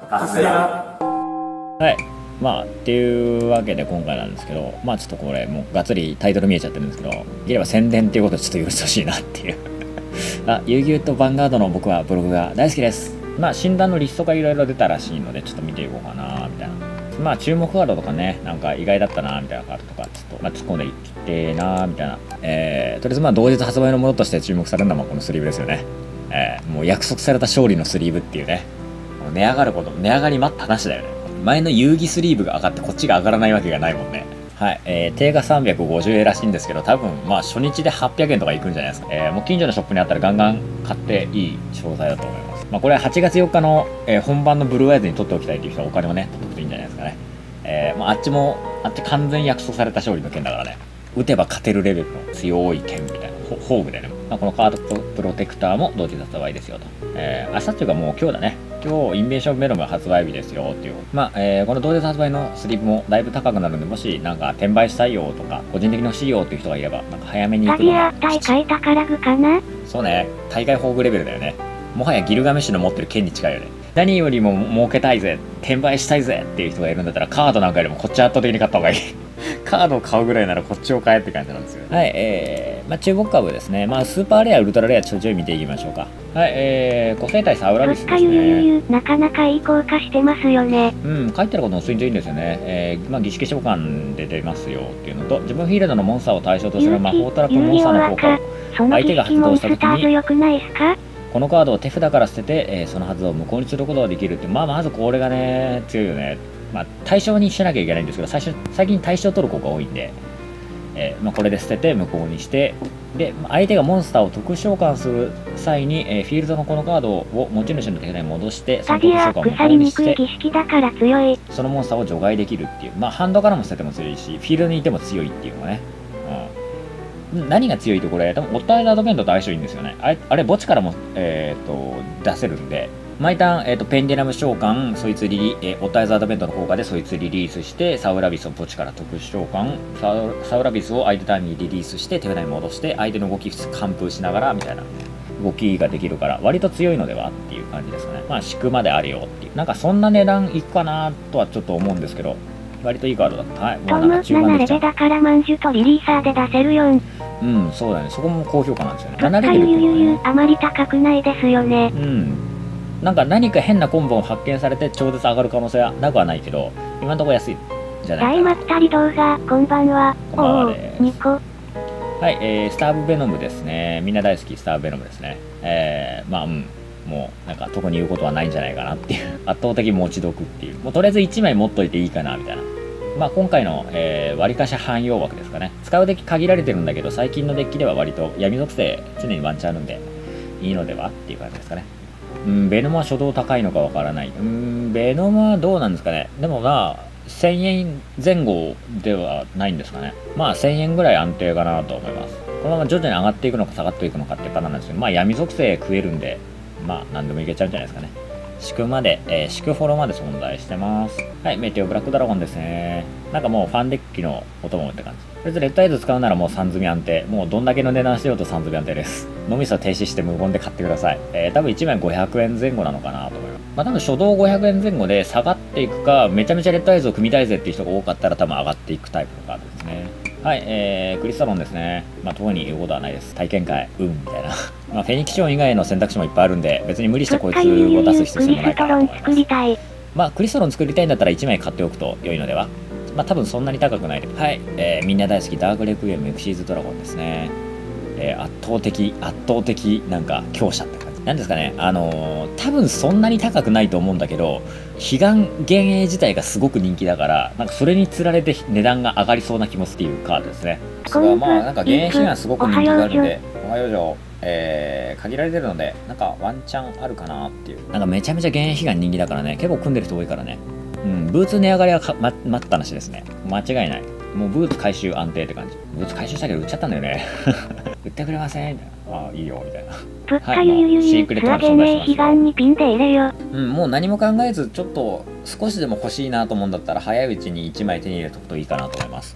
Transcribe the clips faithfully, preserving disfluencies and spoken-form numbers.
カステラ。 はい。まあ、っていうわけで今回なんですけど、まあちょっとこれもうがっつりタイトル見えちゃってるんですけど、できれば宣伝っていうことでちょっと許してほしいなっていう。あ、遊戯王とヴァンガードの僕はブログが大好きです。まあ診断のリストがいろいろ出たらしいので、ちょっと見ていこうかな、みたいな。まあ注目カードとかね、なんか意外だったな、みたいなカードとか、ちょっと、まあ、突っ込んでいってな、みたいな。えー、とりあえずまあ同日発売のものとして注目されるのはまあこのスリーブですよね。えー、もう約束された勝利のスリーブっていうね。値上がること、値上がり待った話だよね。前の遊戯スリーブが上がってこっちが上がらないわけがないもんね。はい、えー、定価さんびゃくごじゅうえんらしいんですけど、多分まあ初日ではっぴゃくえんとかいくんじゃないですか。えー、もう近所のショップにあったらガンガン買っていい商材だと思います。まあこれははちがつよっかの、えー、本番のブルーアイズに取っておきたいという人はお金をね、取っておくといいんじゃないですかね。えー、まああっちも、あっち完全約束された勝利の剣だからね。打てば勝てるレベルの強い剣みたいな。宝具でね。まあ、このカードプロテクターも同時発売ですよと。えー、明日っていうかもう今日だね。今日、インベーションメロム発売日ですよっていう。まあ、えー、この同日発売のスリーブもだいぶ高くなるんで、もしなんか転売したいよとか、個人的に欲しいよっていう人がいれば、なんか早めに行くのが。 大会宝具かな？ そうね。大会宝具レベルだよね。もはやギルガメッシュの持ってる剣に近いよね。何よりも儲けたいぜ、転売したいぜっていう人がいるんだったら、カードなんかよりもこっち圧倒的に買った方がいい。カードを買うぐらいならこっちを買えって感じなんですよ。はい、えー、まあ注目株ですね。まあスーパーレア、ウルトラレアちょいちょい見ていきましょうか。はい、えー、個性体サウラビスですね。 なかなかいい効果してますよね。 うん、書いてあることの水準いいんですよね。えー、まあ儀式召喚で出ますよっていうのと、自分フィールドのモンスターを対象とする魔法トラップモンスターの効果を相手が発動した時に、このカードを手札から捨てて、えー、そのはずを無効にすることができるって、まあまずこれがね、強いよね。まあ対象にしなきゃいけないんですけど、最初、最近対象を取る効果が多いんで、えーまあ、これで捨てて無効にして、で、相手がモンスターを特殊召喚する際に、えー、フィールドのこのカードを持ち主の手札に戻して、その特殊召喚を無効にして、そのモンスターを除外できるっていう、まあハンドからも捨てても強いし、フィールドにいても強いっていうのがね。うん、何が強いとこれ、多分オッタイザードベントと相性いいんですよね。あれ、あれ墓地からも、えー、と出せるんで、毎ターン、えー、とペンディラム召喚、そいつリリー、えー、オッタイザードベントの効果でそいつリリースして、サウラビスを墓地から特殊召喚、サウサウラビスを相手ターンにリリースして、手札に戻して、相手の動き完封しながら、みたいな動きができるから、割と強いのではっていう感じですかね。まあ、敷くまであるよっていう。なんかそんな値段いくかなとはちょっと思うんですけど、割といいカードだった。はい、もうなんか中盤できちゃう。 だからマンジュとリリーサーで出せるよん。 うん、そうだね。そこも高評価なんですよね。 ななレベルっていうのはね、あまり高くないですよね。 うん。なんか何か変なコンボを発見されて超絶上がる可能性はなくはないけど、今のところ安いじゃないかな。 大まったり動画、こんばんは。 こんばんはです。 にこ。 はい、えー、スターブベノムですね。みんな大好きスターブベノムですね。えー、まあ、うん。もう、なんか特に言うことはないんじゃないかなっていう。圧倒的持ち得っていう。もうとりあえずいちまい持っといていいかな、みたいな。まあ今回の、えー、割かし汎用枠ですかね。使うデッキ限られてるんだけど、最近のデッキでは割と闇属性常にワンチャンあるんで、いいのではっていう感じですかね。うん、ベノムは初動高いのかわからない。うん、ベノムはどうなんですかね。でもまあ、せんえんぜん後ではないんですかね。まあせんえんぐらい安定かなと思います。このまま徐々に上がっていくのか下がっていくのかっていうパターンなんですけど、まあ闇属性食えるんで、まあ何でもいけちゃうんじゃないですかね。敷くまで、えー、敷くフォローまで存在してます。はい、メテオブラックドラゴンですね。なんかもうファンデッキのお供って感じ。とりあえずレッドアイズ使うならもうさん積み安定。もうどんだけの値段してようとさん積み安定です。脳みそ停止して無言で買ってください。えー、多分いちまいごひゃくえんぜん後なのかなと思います。まあ多分初動ごひゃくえんぜん後で下がっていくか、めちゃめちゃレッドアイズを組みたいぜっていう人が多かったら多分上がっていくタイプのカードですね。はい、えー、クリスタロンですね。まあ特に言うことはないです。体験会、うん、みたいな。まあフェニキション以外の選択肢もいっぱいあるんで、別に無理してこいつを出す必要もないかなと思います。まあクリスタロン作りたいんだったらいちまい買っておくと良いのでは。まあ多分そんなに高くないで。はい、えー、みんな大好きダークレクイエムエクシーズドラゴンですね。えー、圧倒的、圧倒的なんか強者って感じ。なんですかね、あのー、多分そんなに高くないと思うんだけど、彼岸幻影自体がすごく人気だから、なんかそれにつられて値段が上がりそうな気もするっていうカードですね。それはまあなんか幻影彼岸すごく人気があるんで、おはようじょう、えー、限られてるので、なんかワンチャンあるかなっていう。なんかめちゃめちゃ幻影彼岸人気だからね、結構組んでる人多いからね。うん、ブーツ値上がりはか、ま、待った話ですね。間違いない。もうブーツ回収安定って感じ。ブーツ回収したけど売っちゃったんだよね。売ってくれませんみたいな。ああ、いいよ、みたいな。 プッカユユユユユ、ツアゲネ悲願にピンで入れよ。 うん、もう何も考えず、ちょっと少しでも欲しいなと思うんだったら、早いうちにいちまい手に入れとくといいかなと思います。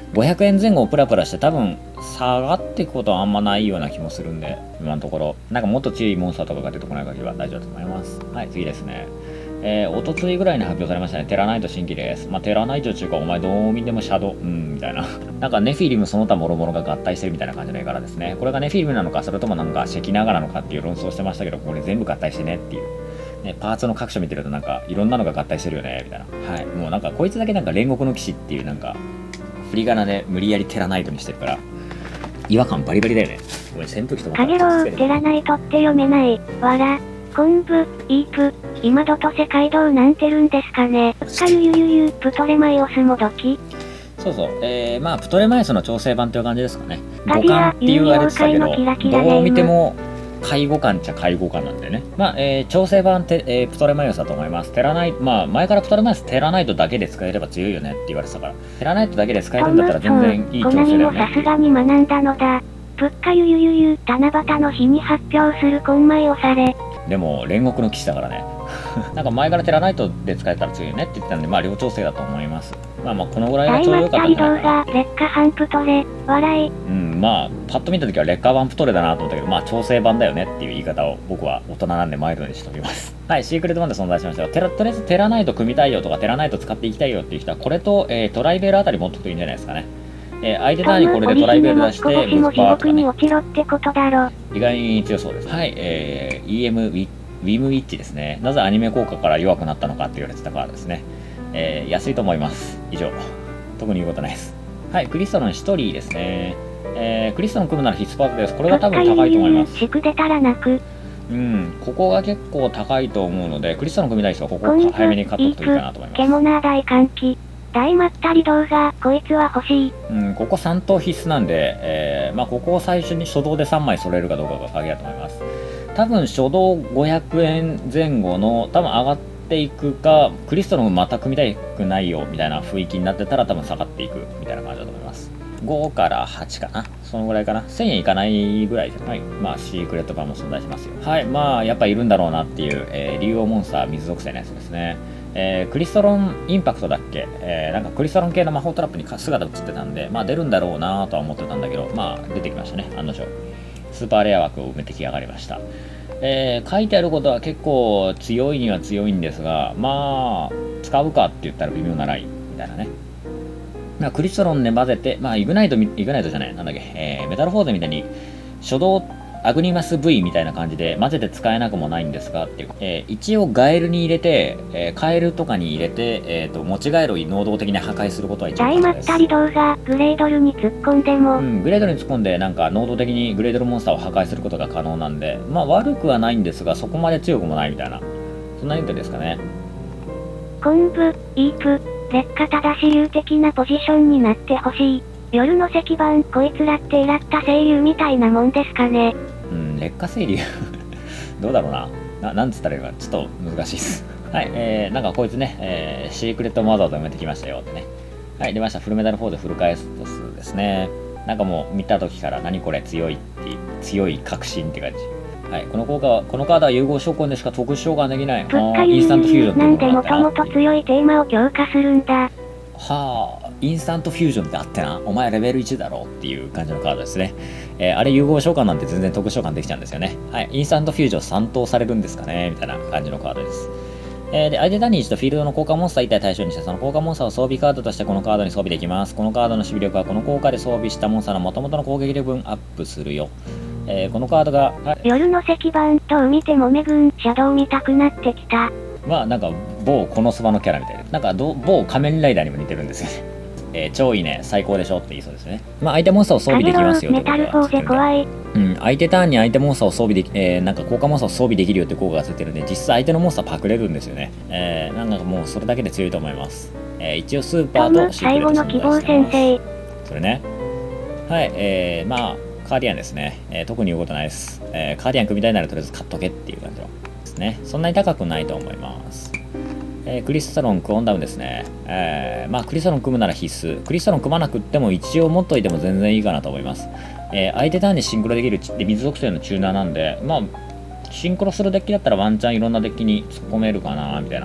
ごひゃくえんぜん後をプラプラして多分下がっていくことはあんまないような気もするんで、今のところなんかもっと強いモンスターとかが出てこない限りは大丈夫だと思います。はい、次ですね。えー、おとついぐらいに発表されましたね。テラナイト新規です。まあ、テラナイトっていうか、お前どう見てもシャドウ、うん、みたいな。なんかネフィリムその他諸々が合体してるみたいな感じの絵柄ですね。これがネフィリムなのか、それともなんかシェキナガなのかっていう論争してましたけど、これ全部合体してねっていう。ね、パーツの各所見てるとなんかいろんなのが合体してるよね、みたいな。はい。もうなんかこいつだけなんか煉獄の騎士っていうなんか、振り仮名で無理やりテラナイトにしてるから、違和感バリバリだよね。ごめん、扇風機ともかげろう、テラナイトって読めない。わら、昆布、イープ、今どと世界どうなんてるんですかね。かゆゆゆゆ、プトレマイオスもどき。 そうそう、えー、まあ、プトレマイオスの調整版という感じですかね。五感って言われてたけど、どう見ても、介護官っちゃ介護官なんでね。まあ、えー、調整版て、えー、プトレマイオスだと思います。テラナイト、まあ、前からプトレマイオステラナイトだけで使えれば強いよねって言われてたから、テラナイトだけで使えるんだったら全然いい調整だよね。 さすがに学んだのだ。ぷっかゆゆゆゆ、七夕の日に発表するコンマイをされ。 でも、煉獄の騎士だからね。なんか前からテラナイトで使えたら強いよねって言ってたんで、まあ、両調整だと思います。まあまあ、このぐらいがちょうどよかったんじゃないかな。 劣化反プトレ、笑い。 うん、まあ、パッと見たときは劣化版プトレだなと思ったけど、まあ、調整版だよねっていう言い方を僕は大人なんでマイルドにしておきます。はい、シークレット版で存在しましたが、テラとりあえずテラナイト組みたいよとか、テラナイト使っていきたいよっていう人は、これと、えー、トライベルあたり持っとくといいんじゃないですかね。えー、相手側にこれでトライベル出して、ブッパーとかね。意外に強そうです。はい、えー、イーエム ウィウィムウィッチですね。なぜアニメ効果から弱くなったのかって言われてたからですね。えー、安いと思います。以上。特に言うことないです。はい、クリスタロンひとりですね。えー、クリスタロン組むなら必須パーツです。これが多分高いと思います。うん、ここが結構高いと思うので、クリスタロン組みたい人はここを早めに買っておくといいかなと思います。 ケモナー大歓喜。大まったり動画、こいつは欲しい。 うん、ここさん等必須なんで、えー、まあここを最初に初動でさんまい揃えるかどうかが鍵だと思います。多分初動ごひゃくえんぜん後の多分上がっていくか、クリスタロンまた組みたくないよみたいな雰囲気になってたら多分下がっていくみたいな感じだと思います。ごからはちかな、そのぐらいかな。せんえんいかないぐらいです。はい。まあシークレット版も存在しますよ。はい。まあやっぱいるんだろうなっていう、えー、竜王モンスター水属性のやつですね。えー、クリスタロンインパクトだっけ、えー、なんかクリスタロン系の魔法トラップに姿映ってたんで、まあ出るんだろうなとは思ってたんだけど、まあ出てきましたね、案の定。スーパーレア枠を埋めてきやがりました。えー、書いてあることは結構強いには強いんですが、まあ、使うかって言ったら微妙なラインみたいなね。まあ、クリスタロンで混ぜて、まあ、イグナイト、イグナイトじゃない、なんだっけ、えー、メタルフォーゼみたいに初動アグニマス V みたいな感じで混ぜて使えなくもないんですがっていう、えー、一応ガエルに入れて、えー、カエルとかに入れて、えー、と持ちガエルを能動的に破壊することは一番大まったり動画、グレードルに突っ込んでも、 うん、グレードルに突っ込んでなんか能動的にグレードルモンスターを破壊することが可能なんで、まあ悪くはないんですがそこまで強くもないみたいな、そんなユニットですかね。 昆布、イープ、劣化正し優的なポジションになってほしい。夜の石板、こいつらって選った声優みたいなもんですかね。 うん、劣化清流どうだろうな。な、なんつったらいいか、ちょっと難しいです。はい、えー、なんかこいつね、えー、シークレットマザード埋めてきましたよってね。はい、出ました。フルメダルフォーでフルカエストスですね。なんかもう見た時から何これ強いっていう、強い確信って感じ。はい、この効果は、このカードは融合召喚でしか特殊召喚できない。 ぶっかゆインスタントフュージョンってなんいうのがあったな。 でもともと強いテーマを強化するんだ。 はあ、インスタントフュージョンってあってな、お前レベルいちだろっていう感じのカードですね。えー、あれ融合召喚なんて全然特殊召喚できちゃうんですよね。はい、インスタントフュージョンさん等されるんですかねみたいな感じのカードです。えー、で、相手ターンに一度フィールドの効果モンスターいち体対象にして、その効果モンスターを装備カードとしてこのカードに装備できます。このカードの守備力はこの効果で装備したモンスターの元々の攻撃力分アップするよ。えー、このカードが、はい、 夜の石板、どう見てもメグン、シャドウ見たくなってきた。 まあなんか某このスバのキャラみたいで、なんかど某仮面ライダーにも似てるんですよね。えー、超いいね、最高でしょって言いそうですね。まあ相手モンスターを装備できますよってことがメタルフォーゼ怖い。 うん、相手ターンに相手モンスターを装備でき、えー、なんか効果モンスターを装備できるよって効果がついてるんで、実際相手のモンスターパクれるんですよね。えー、なんかもうそれだけで強いと思います。えー、一応スーパーとシークレット存在してます。最後の希望先生。それね。はい、えー、まあ、カーディアンですね。えー、特に言うことないです。えー、カーディアン組みたいならとりあえず買っとけっていう感じのですね。そんなに高くないと思います。えー、クリスタロンクオンダウンですね。えー、まあクリスタロン組むなら必須。クリスタロン組まなくっても一応持っといても全然いいかなと思います。えー、相手ターンにシンクロできるで水属性のチューナーなんで、まあシンクロするデッキだったらワンチャンいろんなデッキに突っ込めるかなみたいな。ク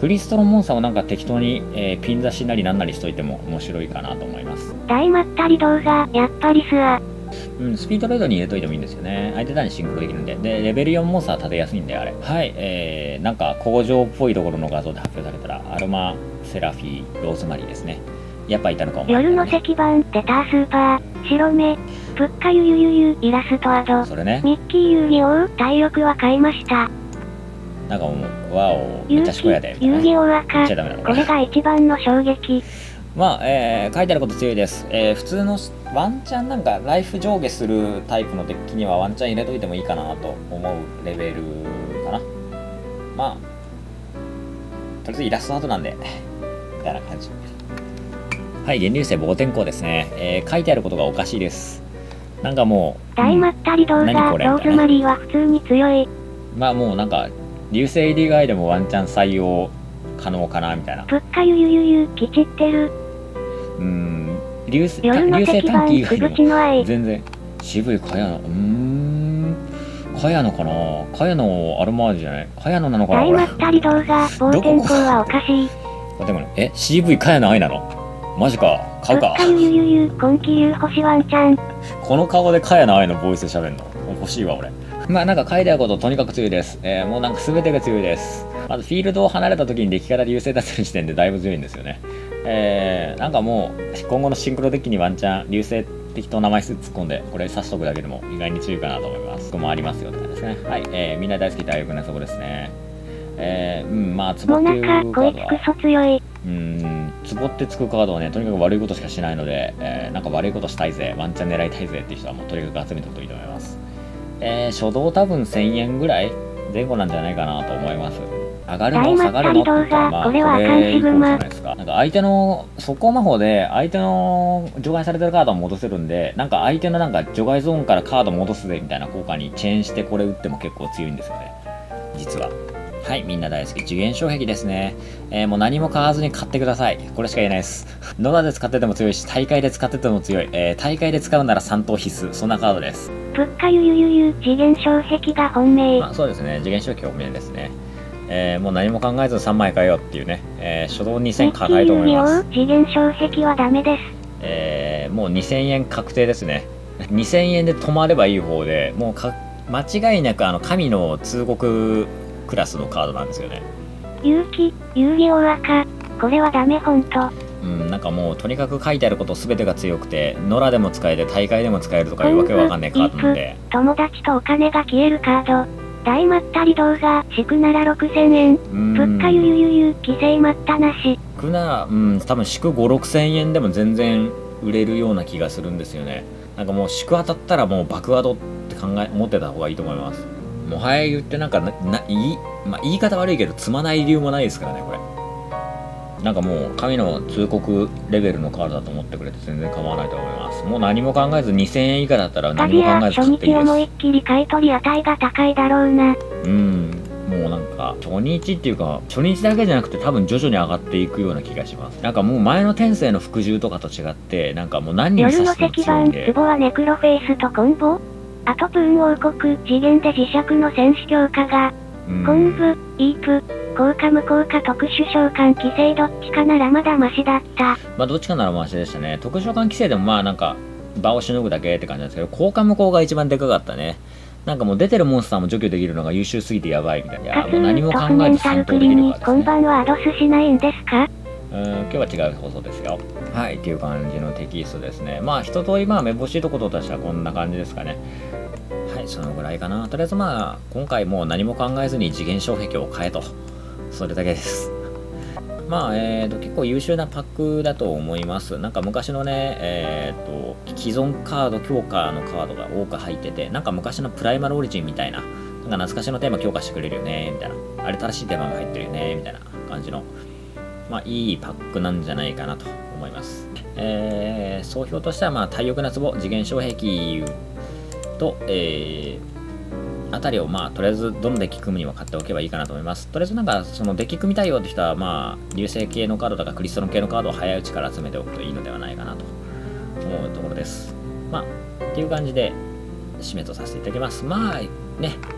クリストロンモンスターをなんか適当に、えー、ピン刺しなりなんなりしといても面白いかなと思います。 大まったり動画、やっぱりスア。 うん、スピードレードに入れといてもいいんですよね。相手単にシンクロできるんで。で、レベルよんモンスター立てやすいんで、あれ。はい、えー、なんか工場っぽいところの画像で発表されたら、アロマ、セラフィー、ローズマリーですね。やっぱいたのかも、ね。 夜の石板、出たスーパー、白目、プッカユユユユ、イラストアド。 それね。 ミッキー遊戯王、体力は買いました。 なんかもう、わお、めっちゃしこやで。 遊戯王赤。 言っちゃダメなのこれが一番の衝撃。 まあ、えー、書いてあること強いです。えー、普通のワンチャンなんかライフ上下するタイプのデッキにはワンチャン入れといてもいいかなと思うレベルかな。まあ、とりあえずイラストアートなんで、みたいな感じ。はい、源流星暴天候ですね。えー、書いてあることがおかしいです。なんかもう、 大まったり動画、ローズマリーは普通に強い。 まあもうなんか、流星以外でもワンチャン採用可能かなみたいな。 プッカユユユユ、きちってる。 うーん、流星、 流星短期以外でも全然、渋いかやの、うーん、かやのかなかやのアルマージュじゃないかやのなのかな大まったり動画、暴天候はおかしい。 でもね、え シーブイ かやの愛なのマジか、買うか。 プッカユユユユ、今季流星ワンちゃん。 この顔でかやの愛のボイスで喋んの欲しいわ俺。まあなんか書いてあることとにかく強いです。えー、もうなんか全てが強いです。まずフィールドを離れた時にデッキから流星出せる時点でだいぶ強いんですよね。えー、なんかもう今後のシンクロデッキにワンチャン流星適当な枚数突っ込んでこれ刺しとくだけでも意外に強いかなと思います。ここもありますよって感じですね。はい、えー、みんな大好き大学なそこですね。えー、うん、まあツボっていうカードはこいつクソ強い。 うん、ツボってつくカードはね、とにかく悪いことしかしないので、えー、なんか悪いことしたいぜ、ワンチャン狙いたいぜっていう人はもうとにかく集めておくといいと思います。えー、初動多分せんえんぐらい前後なんじゃないかなと思います。上がるの下がるのって言ったらまあこれ以降じゃないですか。なんか相手の速攻魔法で相手の除外されてるカードを戻せるんで、なんか相手のなんか除外ゾーンからカード戻すぜみたいな効果にチェーンしてこれ打っても結構強いんですよね、実は。はい、みんな大好き次元障壁ですね。えー、もう何も買わずに買ってください。これしか言えないです。ノラで使ってても強いし、大会で使ってても強い。えー、大会で使うならさん等必須。そんなカードです。 プッカユユユユ、次元障壁が本命。 まあ、そうですね。次元障壁本命ですね。えー、もう何も考えずさんまい買えよっていうね。えー、初動にせん高いと思います。 次元障壁はダメです。 えー、もうにせんえん確定ですね。にせんえんで止まればいい方で、もうか間違いなくあの神の通告クラスのカードなんですよね。 勇気、遊戯王赤。これはダメほんと。 うん、なんかもうとにかく書いてあること全てが強くて、ノラでも使えて大会でも使えるとかいうわけわかんないカードなんで。 友達とお金が消えるカード。大まったり動画、敷くならろくせんえん。プッカユユユユ、規制待ったなし。 敷くなら、うん、多分敷くご、ろくせんえんでも全然売れるような気がするんですよね。なんかもう敷く当たったらもう爆アドって考え、持ってた方がいいと思います。もはや言ってなんかな、な、いい、まあ、言い方悪いけど積まない理由もないですからね、これ。なんかもう神の通告レベルのカードだと思ってくれて全然構わないと思います。もう何も考えずにせんえん以下だったら何も考えず買っていいです。 初日思いっきり買い取り値が高いだろうな。 うん、もうなんか初日っていうか初日だけじゃなくて多分徐々に上がっていくような気がします。なんかもう前の天性の服従とかと違ってなんかもう何人刺しても強いんで。 夜の石板、ツボはネクロフェイスとコンボ。あとプーン王国、次元で磁石の戦士強化が。昆布、イープ、効果無効果特殊召喚規制どっちかならまだマシだった。 まあどっちかならマシでしたね。特殊召喚規制でもまあなんか場をしのぐだけって感じなんですけど、効果無効が一番でかかったね。なんかもう出てるモンスターも除去できるのが優秀すぎてやばいみたいな。いやもう何も考えず参考できるからですね。 こんばんはアドスしないんですか？ うん、今日は違う放送ですよ。はい、っていう感じのテキストですね。まあ一通りまあめぼしいところとしてはこんな感じですかね。はい、そのぐらいかな。とりあえずまあ今回もう何も考えずに次元障壁を変えと。それだけです。まあ、えーと、結構優秀なパックだと思います。なんか昔のね、えーと、既存カード強化のカードが多く入ってて、なんか昔のプライマルオリジンみたいな、なんか懐かしのテーマ強化してくれるよね、みたいな。あれ正しいテーマが入ってるよね、みたいな感じの、まあ、いいパックなんじゃないかなと思います。えー、総評としては、まあ、体力なツボ、次元障壁と、えー、あたりをまあとりあえずどのデッキ組むにも買っておけばいいかなと思います。とりあえずなんかそのデッキ組みたいよって人はまあ流星系のカードとかクリストロン系のカードを早いうちから集めておくといいのではないかなと思うところです。まあっていう感じで締めとさせていただきます。まあね、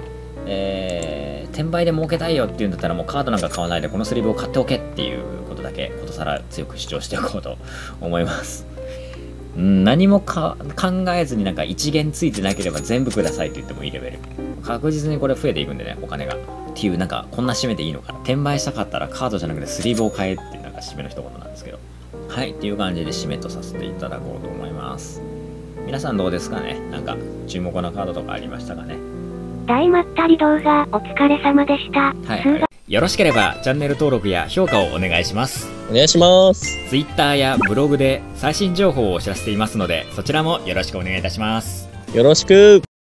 えー、転売で儲けたいよっていうんだったらもうカードなんか買わないでこのスリーブを買っておけっていうことだけことさら強く主張しておこうと思います。うん、何もか考えずになんか一元ついてなければ全部くださいって言ってもいいレベル。確実にこれ増えていくんでね、お金が。っていう、なんかこんな締めていいのかな。転売したかったらカードじゃなくてスリーブを買えっていうなんか締めの一言なんですけど。はい、っていう感じで締めとさせていただこうと思います。皆さんどうですかね。なんか注目のカードとかありましたかね。 大まったり動画お疲れ様でした。 はい、はい、よろしければチャンネル登録や評価をお願いします。 お願いします。 Twitter やブログで最新情報をお知らせしていますので、そちらもよろしくお願いいたします。 よろしく。